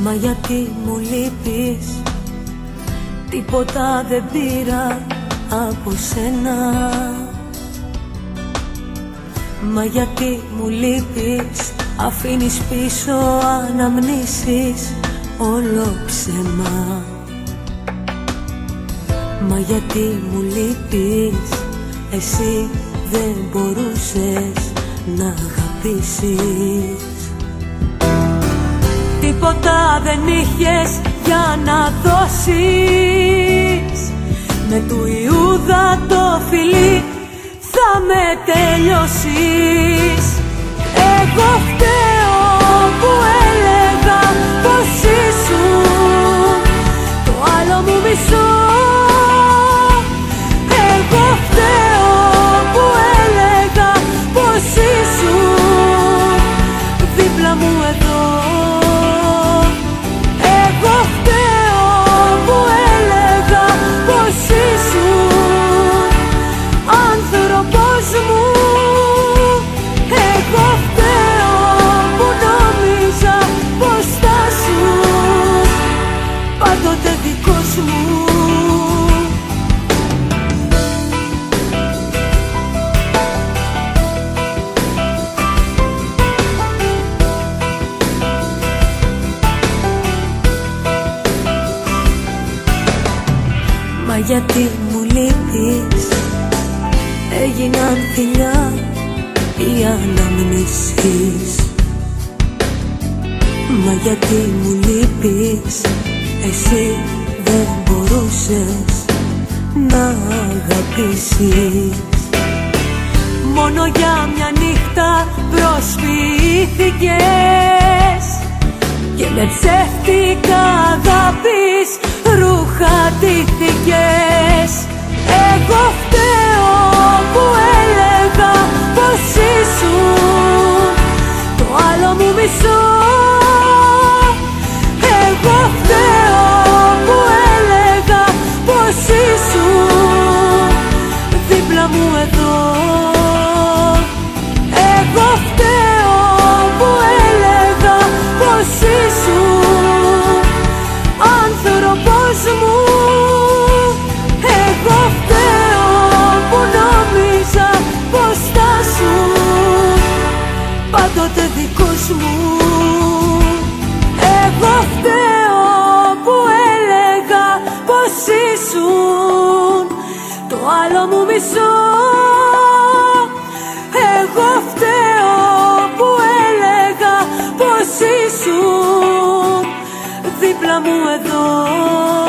Μα γιατί μου λείπεις, τίποτα δεν πήρα από σένα. Μα γιατί μου λείπεις, αφήνεις πίσω αναμνήσεις, όλο ψέμα. Μα γιατί μου λείπεις, εσύ δεν μπορούσες να αγαπήσεις. Τίποτα δεν είχες για να δώσεις, με του Ιούδα το φιλί θα με τελειώσεις. Εγώ φταίω που έλεγα πως ήσουν το άλλο μου μισό. Εγώ φταίω που έλεγα πως ήσουν δίπλα μου εδώ. Εγώ φταίω που έλεγα πως ήσουν άνθρωπος μου. Εγώ φταίω που νόμιζα πως θα σου πάντοτε δικός μου. Μα γιατί μου λείπεις, έγιναν φιλιά οι αναμνήσεις. Μα γιατί μου λείπεις, εσύ δεν μπορούσες να αγαπήσεις. Μόνο για μια νύχτα προσποιήθηκες και με ψεύτικα αγάπης ρούχα ντύθηκες. Εγώ φταίω που έλεγα πως ήσουν το άλλο μου μισό. Εγώ φταίω που έλεγα πως ήσουν δίπλα μου εδώ. Εγώ φταίω που έλεγα πως ήσουν άνθρωπος μου. Εγώ φταίω που νόμιζα πως θα σου πάντοτε δικός μου. Εγώ φταίω που έλεγα πως ήσουν το άλλο μου μισό. Εγώ φταίω που έλεγα πως ήσουν δίπλα μου εδώ.